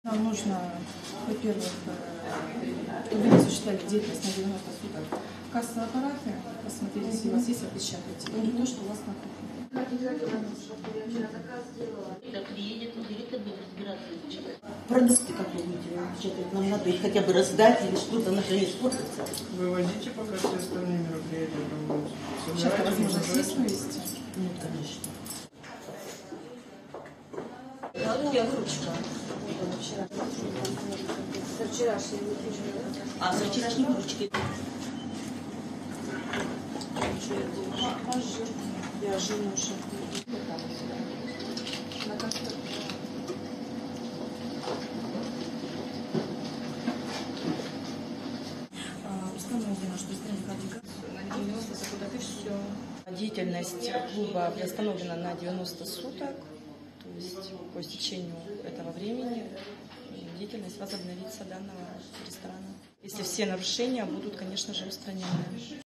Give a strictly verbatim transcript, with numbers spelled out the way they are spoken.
Нам нужно, во-первых, вы осуществляли деятельность на девяносто суток. Кассовые аппараты, посмотрите, если у вас есть, отпечатайте. И не то, что у вас на кухне. Продукты как вы будете печатать? Нам надо их хотя бы раздать или что-то, наконец, испортится. Выводите, пока все остальные мероприятия проводятся. Сейчас возможность есть вывести? Ну, конечно. Я выручка. За вчерашней выручки. А за вчерашней выручки? Я жену на концерт. Установлено, что сделали квалификацию на девяносто суток и все. Деятельность клуба приостановлена на девяносто суток, то есть по истечению этого времени деятельность возобновится данного ресторана, если все нарушения будут, конечно же, устранены.